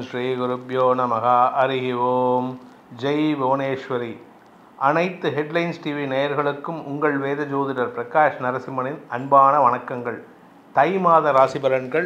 ஸ்ரீ குருப்யோ நமஹ. ஹரி ஓம். ஜெய் புவனேஸ்வரி. அனைத்து headlines TV நேயர்களுக்கும் உங்கள் வேத ஜோதிடர் பிரகாஷ் நரசிம்மனின் அன்பான வணக்கங்கள். தை மாத ராசி பலன்கள்.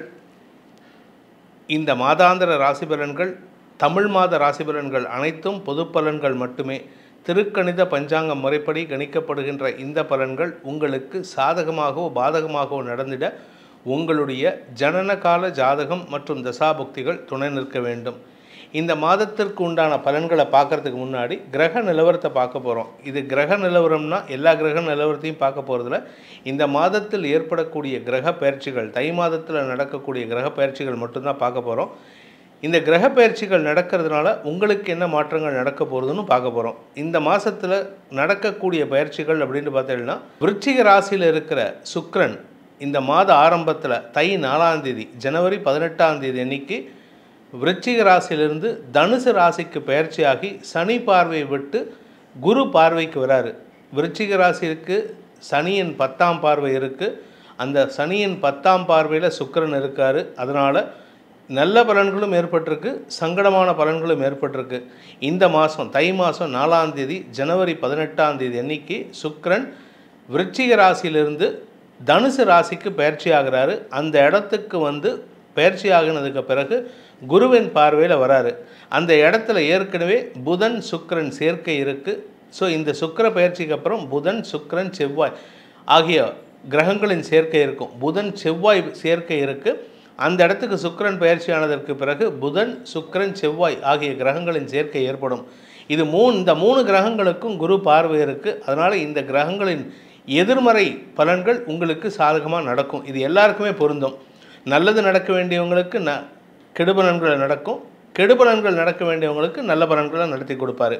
இந்த மாதாந்திர ராசி பலன்கள், தமிழ் மாத ராசி பலன்கள் அனைத்தும் பொது பலன்கள் மட்டுமே. திருக்கணித பஞ்சாங்க முறைப்படி கணிக்கப்படுகின்ற இந்த பலன்கள் உங்களுக்கு சாதகமாகவோ பாதகமாகவோ நடந்திட உங்களுடைய ஜனனகால ஜாதகம் மற்றும் தசாபுக்திகள் துணை நிற்க வேண்டும். இந்த மாதத்திற்கு உண்டான பலன்களை பார்க்குறதுக்கு முன்னாடி கிரக நிலவரத்தை பார்க்க போகிறோம். இது கிரக நிலவரம்னா எல்லா கிரக நிலவரத்தையும் பார்க்க போகிறதில்ல. இந்த மாதத்தில் ஏற்படக்கூடிய கிரக பயிற்சிகள், தை மாதத்தில் நடக்கக்கூடிய கிரக பயிற்சிகள் மட்டும்தான் பார்க்க போகிறோம். இந்த கிரக பயிற்சிகள் நடக்கிறதுனால உங்களுக்கு என்ன மாற்றங்கள் நடக்க போகிறதுன்னு பார்க்க போகிறோம். இந்த மாதத்தில் நடக்கக்கூடிய பயிற்சிகள் அப்படின்னு பார்த்தீங்கன்னா, விருச்சிக ராசியில் இருக்கிற சுக்கிரன் இந்த மாத ஆரம்பத்தில் தை 4ஆம் தேதி ஜனவரி 18ஆம் தேதி அன்னைக்கு விருச்சிக ராசியிலிருந்து தனுசு ராசிக்கு பயிற்சியாகி சனி பார்வையை விட்டு குரு பார்வைக்கு வராரு. விருச்சிக ராசிக்கு சனியின் 10ஆம் பார்வை இருக்குது. அந்த சனியின் 10ஆம் பார்வையில் சுக்கிரன் இருக்கார். அதனால் நல்ல பலன்களும் ஏற்பட்டிருக்கு, சங்கடமான பலன்களும் ஏற்பட்டிருக்கு. இந்த மாதம் தை மாதம் 4ஆம் தேதி ஜனவரி 18ஆம் தேதி அன்னைக்கு சுக்கிரன் விருச்சிக ராசியிலிருந்து தனுசு ராசிக்கு பயிற்சி ஆகிறாரு. அந்த இடத்துக்கு பயிற்சி ஆகினதுக்கு பிறகு குருவின் பார்வையில் வராரு. அந்த இடத்துல ஏற்கனவே புதன் சுக்கிரன் சேர்க்கை இருக்குது. ஸோ இந்த சுக்கிர பயிற்சிக்கு அப்புறம் புதன் சுக்கிரன் செவ்வாய் ஆகிய கிரகங்களின் சேர்க்கை இருக்கும். புதன் செவ்வாய் சேர்க்கை இருக்குது. அந்த இடத்துக்கு சுக்கிரன் பயிற்சி ஆனதற்கு பிறகு புதன் சுக்கிரன் செவ்வாய் ஆகிய கிரகங்களின் சேர்க்கை ஏற்படும். இந்த மூணு கிரகங்களுக்கும் குரு பார்வை இருக்குது. அதனால் இந்த கிரகங்களின் எதிர்மறை பலன்கள் உங்களுக்கு சாதகமாக நடக்கும். இது எல்லாருக்குமே பொருந்தும். நல்லது நடக்க வேண்டியவங்களுக்கு கெடுபலன்கள் நடக்கும், கெடுபலன்கள் நடக்க வேண்டியவங்களுக்கு நல்ல பலன்களை நடத்தி கொடுப்பாரு.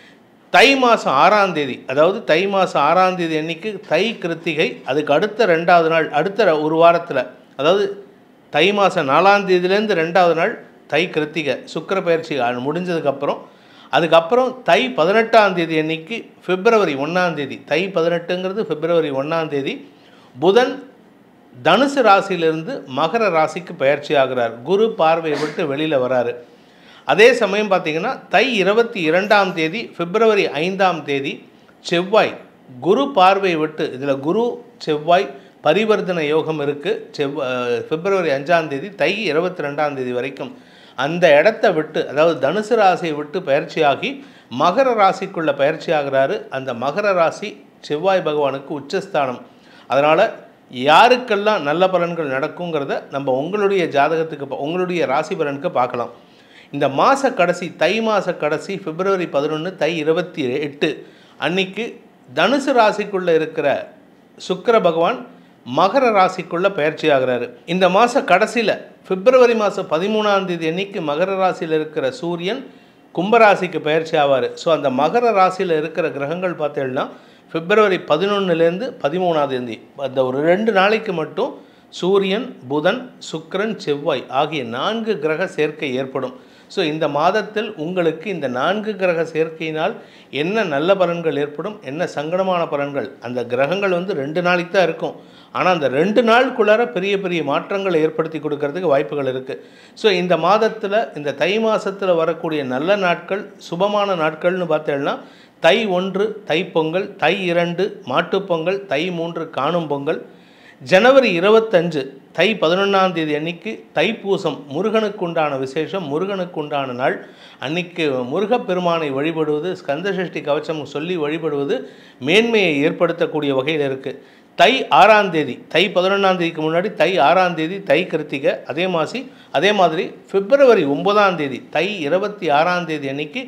தை மாதம் 6ஆம் தேதி, அதாவது தை மாதம் 6ஆம் தேதி அன்னைக்கு தை கிருத்திகை, அதுக்கு அடுத்த 2வது நாள், அடுத்த ஒரு வாரத்தில், அதாவது தை மாதம் 4ஆம் தேதியிலேருந்து 2வது நாள் தை கிருத்திகை சுக்கிர பயிற்சி முடிஞ்சதுக்கப்புறம், அதுக்கப்புறம் தை 18ஆம் தேதி அன்னைக்கு பிப்ரவரி 1ஆம் தேதி, தை 18ங்கிறது பிப்ரவரி 1ஆம் தேதி புதன் தனுசு ராசியிலிருந்து மகர ராசிக்கு பயிற்சி ஆகிறார். குரு பார்வையை விட்டு வெளியில் வராரு. அதே சமயம் பார்த்திங்கன்னா தை 22ஆம் தேதி பிப்ரவரி 5ஆம் தேதி செவ்வாய் குரு பார்வையை விட்டு, இதில் குரு செவ்வாய் பரிவர்த்தனை யோகம் இருக்குது. பிப்ரவரி 5ஆம் தேதி தை 22ஆம் தேதி வரைக்கும் அந்த இடத்த விட்டு, அதாவது தனுசு ராசியை விட்டு பயிற்சியாகி மகர ராசிக்குள்ளே பயிற்சி ஆகிறாரு. அந்த மகர ராசி செவ்வாய் பகவானுக்கு உச்சஸ்தானம். அதனால் யாருக்கெல்லாம் நல்ல பலன்கள் நடக்குங்கிறத நம்ம உங்களுடைய ஜாதகத்துக்கு, உங்களுடைய ராசி பலனுக்கு பார்க்கலாம். இந்த மாத கடைசி, தை மாத கடைசி பிப்ரவரி 11 தை 28 அன்னைக்கு தனுசு ராசிக்குள்ளே இருக்கிற சுக்கிர பகவான் மகர ராசிக்குள்ளே பயிற்சி ஆகிறாரு. இந்த மாத கடைசியில் பிப்ரவரி மாதம் 13ஆம் தேதி அன்னைக்கு மகர ராசியில் இருக்கிற சூரியன் கும்பராசிக்கு பயிற்சி ஆவார். ஸோ அந்த மகர ராசியில் இருக்கிற கிரகங்கள் பார்த்தீங்கன்னா பிப்ரவரி 11லேருந்து 13ஆம் தேதி அந்த ஒரு 2 நாளைக்கு மட்டும் சூரியன் புதன் சுக்கிரன் செவ்வாய் ஆகிய 4 கிரக சேர்க்கை ஏற்படும். ஸோ இந்த மாதத்தில் உங்களுக்கு இந்த 4 கிரக சேர்க்கையினால் என்ன நல்ல பலன்கள் ஏற்படும், என்ன சங்கடமான பலன்கள், அந்த கிரகங்கள் 2 நாளைக்கு தான் இருக்கும். ஆனால் அந்த 2 நாளுக்குள்ளார பெரிய பெரிய மாற்றங்களை ஏற்படுத்தி கொடுக்கறதுக்கு வாய்ப்புகள் இருக்குது. ஸோ இந்த மாதத்தில், இந்த தை மாதத்தில் வரக்கூடிய நல்ல நாட்கள், சுபமான நாட்கள்னு பார்த்தேன்னா தை 1 தைப்பொங்கல், தை 2 மாட்டுப்பொங்கல், தை 3 காணும் பொங்கல், ஜனவரி 25 தை 11ஆம் தேதி அன்னைக்கு தைப்பூசம், முருகனுக்கு உண்டான விசேஷம், முருகனுக்கு உண்டான நாள். அன்னைக்கு முருகப்பெருமானை வழிபடுவது, ஸ்கந்தசஷ்டி கவச்சம் சொல்லி வழிபடுவது மேன்மையை ஏற்படுத்தக்கூடிய வகையில் இருக்குது. தை 6ஆம் தேதி, தை 11ஆம் தேதிக்கு முன்னாடி தை 6ஆம் தேதி தை கிருத்திகை. அதே மாதிரி பிப்ரவரி 9ஆம் தேதி தை 26ஆம் தேதி அன்னைக்கு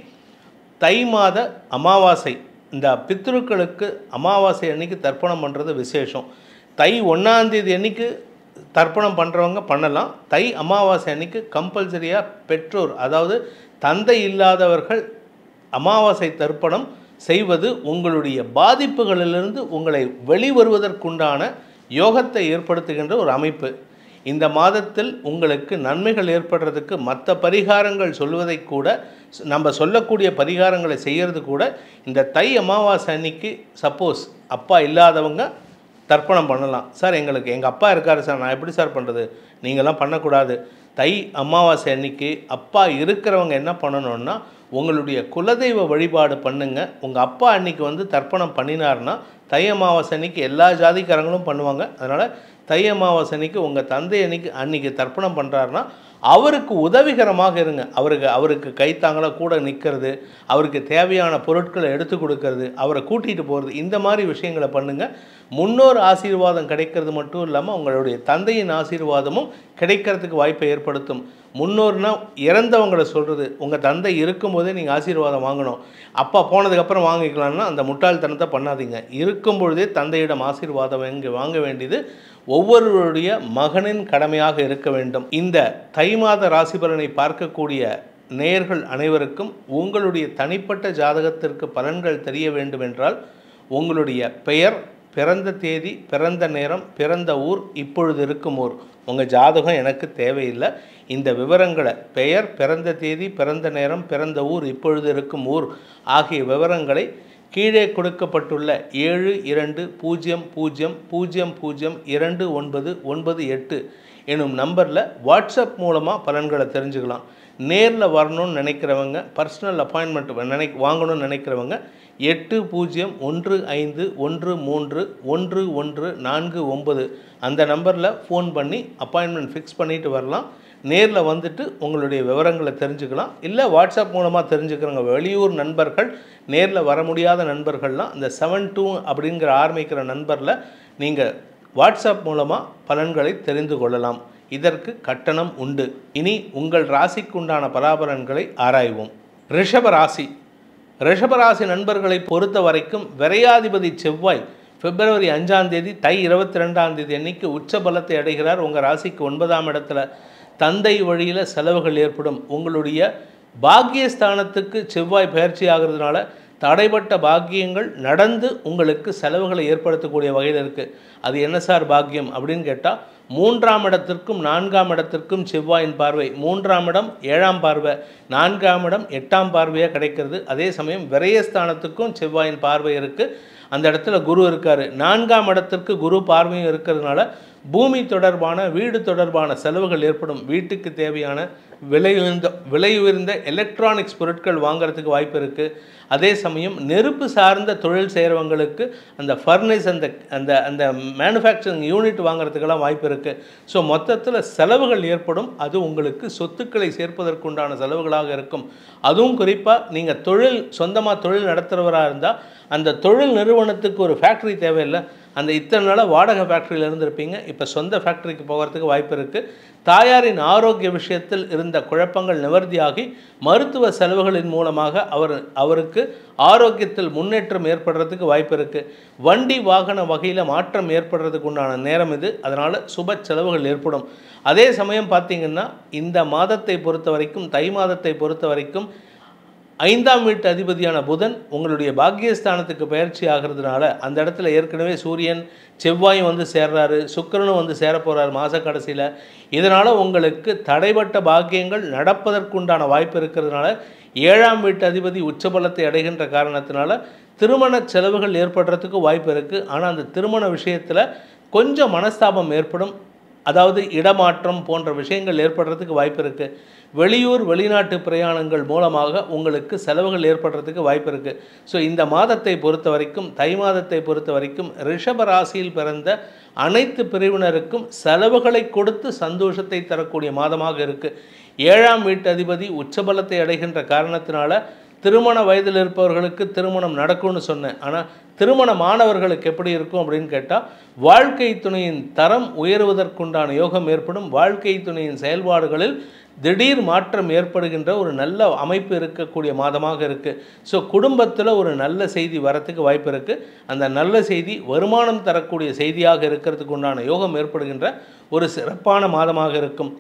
தை மாத அமாவாசை. இந்த பித்ருக்களுக்கு அமாவாசை அன்னைக்கு தர்ப்பணம் பண்ணுறது விசேஷம். தை 1ஆம் தேதி அன்னைக்கு தர்ப்பணம் பண்ணுறவங்க பண்ணலாம். தை அமாவாசை அன்னைக்கு கம்பல்சரியாக பெற்றோர், அதாவது தந்தை இல்லாதவர்கள் அமாவாசை தர்ப்பணம் செய்வது உங்களுடைய பாதிப்புகளிலிருந்து உங்களை வெளிவருவதற்குண்டான யோகத்தை ஏற்படுத்துகின்ற ஒரு அமைப்பு. இந்த மாதத்தில் உங்களுக்கு நன்மைகள் ஏற்படுறதுக்கு மற்ற பரிகாரங்கள் சொல்வதை கூட, நம்ம சொல்லக்கூடிய பரிகாரங்களை செய்கிறது கூட இந்த தை அமாவாசை அன்னைக்கு சப்போஸ் அப்பா இல்லாதவங்க தர்ப்பணம் பண்ணலாம். சார் எங்கள் அப்பா இருக்கார் சார், நான் எப்படி சார் பண்ணுறது? நீங்கள்லாம் பண்ணக்கூடாது. தை அமாவாசை அன்னைக்கு அப்பா இருக்கிறவங்க என்ன பண்ணணும்னா, உங்களுடைய குலதெய்வ வழிபாடு பண்ணுங்க. உங்கள் அப்பா அன்னைக்கு வந்து தர்ப்பணம் பண்ணினார்னா, தை அமாவாசை அன்னைக்கு எல்லா ஜாதிக்காரங்களும் பண்ணுவாங்க. அதனால் தை அமாவாசை அன்னைக்கு உங்கள் தந்தை அன்னைக்கு தர்ப்பணம் பண்ணுறாருனா அவருக்கு உதவிகரமாக இருங்க. அவருக்கு கைத்தாங்களாக கூட நிற்கிறது, அவருக்கு தேவையான பொருட்களை எடுத்து கொடுக்கறது, அவரை கூட்டிகிட்டு போகிறது, இந்த மாதிரி விஷயங்களை பண்ணுங்கள். முன்னோர் ஆசீர்வாதம் கிடைக்கிறது மட்டும் இல்லாமல் உங்களுடைய தந்தையின் ஆசீர்வாதமும் கிடைக்கிறதுக்கு வாய்ப்பை ஏற்படுத்தும். முன்னோர்னா இறந்தவங்களை சொல்கிறது. உங்கள் தந்தை இருக்கும்போதே நீங்கள் ஆசீர்வாதம் வாங்கணும். அப்பா போனதுக்கப்புறம் வாங்கிக்கலாம்னா அந்த முட்டாள்தனத்தை பண்ணாதீங்க. இருக்கும் பொழுதே தந்தையிடம் ஆசீர்வாதம் வாங்க வேண்டியது ஒவ்வொருவருடைய மகனின் கடமையாக இருக்க வேண்டும். இந்த தை மாத ராசி பலனை பார்க்கக்கூடிய நேயர்கள் அனைவருக்கும் உங்களுடைய தனிப்பட்ட ஜாதகத்திற்கு பலன்கள் தெரிய வேண்டும் என்றால் உங்களுடைய பெயர், பிறந்த தேதி, பிறந்த நேரம், பிறந்த ஊர், இப்பொழுது இருக்கும் ஊர், உங்கள் ஜாதகம் எனக்கு தேவையில்லை. இந்த விவரங்களை பெயர், பிறந்த தேதி, பிறந்த நேரம், பிறந்த ஊர், இப்பொழுது இருக்கும் ஊர் ஆகிய விவரங்களை கீழே கொடுக்கப்பட்டுள்ள 7200002998 எனும் நம்பரில் வாட்ஸ்அப் மூலமாக பலன்களை தெரிஞ்சுக்கலாம். நேரில் வரணும்னு நினைக்கிறவங்க, பர்சனல் அப்பாயின்மெண்ட் வாங்கணும்னு நினைக்கிறவங்க 8015131149 அந்த நம்பரில் ஃபோன் பண்ணி அப்பாயின்மெண்ட் ஃபிக்ஸ் பண்ணிவிட்டு வரலாம். நேரில் வந்துட்டு உங்களுடைய விவரங்களை தெரிஞ்சுக்கலாம். இல்லை வாட்ஸ்அப் மூலமாக தெரிஞ்சுக்கிறவங்க, வெளியூர் நண்பர்கள், நேரில் வர முடியாத நண்பர்கள்லாம் இந்த 72 அப்படிங்கிற ஆரம்பிக்கிற நண்பரில் நீங்கள் வாட்ஸ்அப் மூலமாக பலன்களை தெரிந்து கொள்ளலாம். இதற்கு கட்டணம் உண்டு. இனி உங்கள் ராசிக்கு உண்டான பலாபலன்களை ஆராய்வோம். ரிஷபராசி நண்பர்களை பொறுத்த வரைக்கும் விரையாதிபதி செவ்வாய் பிப்ரவரி 5ஆம் தேதி தை 22ஆம் தேதி அன்னைக்கு உச்ச பலத்தை அடைகிறார். உங்கள் ராசிக்கு 9ஆம் இடத்துல தந்தை வழியில் செலவுகள் ஏற்படும். உங்களுடைய பாக்கியஸ்தானத்துக்கு செவ்வாய் பயிற்சி ஆகிறதுனால தடைப்பட்ட பாக்கியங்கள் நடந்து உங்களுக்கு செலவுகளை ஏற்படுத்தக்கூடிய வகையில் இருக்குது. அது என்ன சார் பாக்கியம் அப்படின்னு கேட்டால், 3ஆம் இடத்திற்கும் 4ஆம் இடத்திற்கும் செவ்வாயின் பார்வை, 3ஆம் இடம் 7ஆம் பார்வை, 4ஆம் இடம் 8ஆம் பார்வையாக கிடைக்கிறது. அதே சமயம் விரயஸ்தானத்துக்கும் செவ்வாயின் பார்வை இருக்குது. அந்த இடத்துல குரு இருக்கார். 4ஆம் இடத்திற்கு குரு பார்வையும் இருக்கிறதுனால பூமி தொடர்பான, வீடு தொடர்பான செலவுகள் ஏற்படும். வீட்டுக்கு தேவையான விலை உயர்ந்த எலக்ட்ரானிக்ஸ் பொருட்கள் வாங்கிறதுக்கு வாய்ப்பு இருக்குது. அதே சமயம் நெருப்பு சார்ந்த தொழில் செய்கிறவங்களுக்கு அந்த ஃபர்னஸ், அந்த அந்த மேனுஃபேக்சரிங் யூனிட் வாங்கிறதுக்கெல்லாம் வாய்ப்பு இருக்குது. ஸோ மொத்தத்தில் செலவுகள் ஏற்படும். அது உங்களுக்கு சொத்துக்களை சேர்ப்பதற்குண்டான செலவுகளாக இருக்கும். அதுவும் குறிப்பாக நீங்கள் சொந்தமாக தொழில் நடத்துகிறவராக இருந்தால் அந்த தொழில் நிறுவனத்துக்கு ஒரு ஃபேக்ட்ரி தேவையில்லை. அந்த இத்தனை நாளாக வாடகை ஃபேக்ட்ரியில் இருந்திருப்பீங்க, இப்போ சொந்த ஃபேக்ட்ரிக்கு போகிறதுக்கு வாய்ப்பு இருக்குது. தாயாரின் ஆரோக்கிய விஷயத்தில் இருந்த குழப்பங்கள் நிவர்த்தியாகி மருத்துவ செலவுகளின் மூலமாக அவருக்கு ஆரோக்கியத்தில் முன்னேற்றம் ஏற்படுறதுக்கு வாய்ப்பு இருக்குது. வண்டி வாகன வகையில் மாற்றம் ஏற்படுறதுக்கு உண்டான நேரம் இது. அதனால் சுப செலவுகள் ஏற்படும். அதே சமயம் பார்த்திங்கன்னா இந்த மாதத்தை பொறுத்த வரைக்கும், தை மாதத்தை பொறுத்த வரைக்கும் 5ஆம் வீட்டு அதிபதியான புதன் உங்களுடைய பாக்கியஸ்தானத்துக்கு பயிற்சி ஆகிறதுனால அந்த இடத்துல ஏற்கனவே சூரியன் செவ்வாயும் வந்து சேர்றாரு, சுக்கிரனும் வந்து சேர போகிறார் மாத கடைசியில். இதனால் உங்களுக்கு தடைப்பட்ட பாக்கியங்கள் நடப்பதற்குண்டான வாய்ப்பு இருக்கிறதுனால 7ஆம் வீட்டு அதிபதி உச்சபலத்தை அடைகின்ற காரணத்தினால திருமண செலவுகள் ஏற்படுறதுக்கு வாய்ப்பு இருக்குது. ஆனால் அந்த திருமண விஷயத்தில் கொஞ்சம் மனஸ்தாபம் ஏற்படும். அதாவது இடமாற்றம் போன்ற விஷயங்கள் ஏற்படுறதுக்கு வாய்ப்பு இருக்குது. வெளியூர் வெளிநாட்டு பிரயாணங்கள் மூலமாக உங்களுக்கு செலவுகள் ஏற்படுறதுக்கு வாய்ப்பு இருக்குது. ஸோ இந்த மாதத்தை பொறுத்த வரைக்கும், தை மாதத்தை பொறுத்த வரைக்கும் ரிஷப ராசியில் பிறந்த அனைத்து பிரிவினருக்கும் செலவுகளை கொடுத்து சந்தோஷத்தை தரக்கூடிய மாதமாக இருக்குது. 7ஆம் வீட்டு அதிபதி உச்சபலத்தை அடைகின்ற காரணத்தினால திருமண வயதில் இருப்பவர்களுக்கு திருமணம் நடக்கும்னு சொன்னேன். ஆனால் திருமணமானவர்களுக்கு எப்படி இருக்கும் அப்படின்னு கேட்டால், வாழ்க்கை துணையின் தரம் உயருவதற்குண்டான யோகம் ஏற்படும். வாழ்க்கை துணையின் செயல்பாடுகளில் திடீர் மாற்றம் ஏற்படுகின்ற ஒரு நல்ல அமைப்பு இருக்கக்கூடிய மாதமாக இருக்குது. ஸோ குடும்பத்தில் ஒரு நல்ல செய்தி வரத்துக்கு வாய்ப்பு இருக்குது. அந்த நல்ல செய்தி வருமானம் தரக்கூடிய செய்தியாக இருக்கிறதுக்கு உண்டான யோகம் ஏற்படுகின்ற ஒரு சிறப்பான மாதமாக இருக்கும்.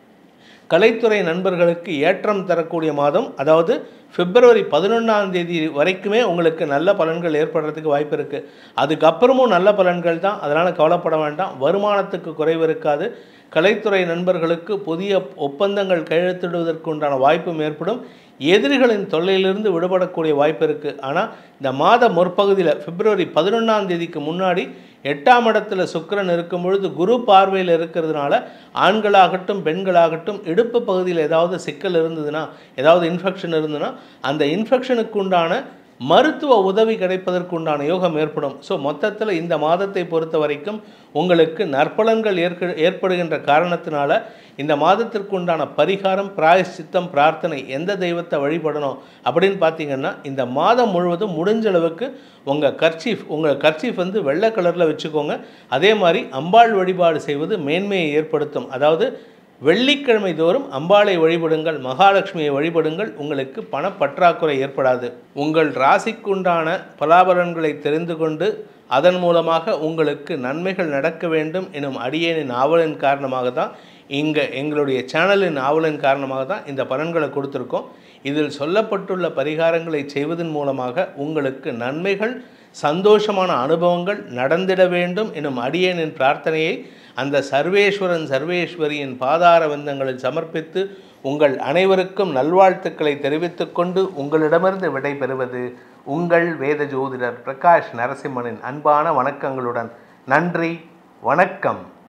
கலைத்துறை நண்பர்களுக்கு ஏற்றம் தரக்கூடிய மாதம். அதாவது பிப்ரவரி 11ஆம் தேதி வரைக்குமே உங்களுக்கு நல்ல பலன்கள் ஏற்படுறதுக்கு வாய்ப்பு இருக்குது. அதுக்கப்புறமும் நல்ல பலன்கள் தான், அதனால் கவலைப்பட வேண்டாம். வருமானத்துக்கு குறைவு இருக்காது. கலைத்துறை நண்பர்களுக்கு புதிய ஒப்பந்தங்கள் கையெழுத்திடுவதற்கு உண்டான வாய்ப்பும் ஏற்படும். எதிரிகளின் தொல்லையிலிருந்து விடுபடக்கூடிய வாய்ப்பு இருக்குது. ஆனால் இந்த மாத முற்பகுதியில் பிப்ரவரி 11ஆம் தேதிக்கு முன்னாடி 8ஆம் இடத்துல சுக்கிரன் இருக்கும் பொழுது குரு பார்வையில் இருக்கிறதுனால ஆண்களாகட்டும் பெண்களாகட்டும் இடுப்பு பகுதியில் ஏதாவது சிக்கல் இருந்ததுன்னா, ஏதாவது இன்ஃபெக்ஷன் இருந்ததுன்னா, அந்த இன்ஃபெக்ஷனுக்கு உண்டான மருத்துவ உதவி கிடைப்பதற்கு உண்டான யோகம் ஏற்படும். ஸோ மொத்தத்தில் இந்த மாதத்தை பொறுத்த வரைக்கும் உங்களுக்கு நற்பலன்கள் ஏற்படுகின்ற காரணத்தினால இந்த மாதத்திற்கு உண்டான பரிகாரம், பிராயஷ்சித்தம், பிரார்த்தனை எந்த தெய்வத்தை வழிபடணும் அப்படின்னு பார்த்தீங்கன்னா, இந்த மாதம் முழுவதும் முடிஞ்ச அளவுக்கு உங்கள் கர்ச்சீஃப் வந்து வெள்ளை கலரில் வச்சுக்கோங்க. அதே மாதிரி அம்பாள் வழிபாடு செய்வது மேன்மையை ஏற்படுத்தும். அதாவது வெள்ளிக்கிழமை தோறும் அம்பாளை வழிபடுங்கள், மகாலட்சுமியை வழிபடுங்கள். உங்களுக்கு பணப்பற்றாக்குறை ஏற்படாது. உங்கள் ராசிக்குண்டான பலாபலன்களை தெரிந்து கொண்டு அதன் மூலமாக உங்களுக்கு நன்மைகள் நடக்க வேண்டும் எனும் அடியேனின் ஆவலின் காரணமாக தான் எங்களுடைய சேனலின் ஆவலின் காரணமாக தான் இந்த பலன்களை கொடுத்துருக்கோம். இதில் சொல்லப்பட்டுள்ள பரிகாரங்களை செய்வதன் மூலமாக உங்களுக்கு நன்மைகள், சந்தோஷமான அனுபவங்கள் நடந்திட வேண்டும் எனும் அடியேனின் பிரார்த்தனையை அந்த சர்வேஸ்வரன் சர்வேஸ்வரியின் பாதார வந்தங்களில் சமர்ப்பித்து உங்கள் அனைவருக்கும் நல்வாழ்த்துக்களை தெரிவித்துக் கொண்டு உங்களிடமிருந்து விடை பெறுவது உங்கள் வேத ஜோதிடர் பிரகாஷ் நரசிம்மனின் அன்பான வணக்கங்களுடன். நன்றி, வணக்கம்.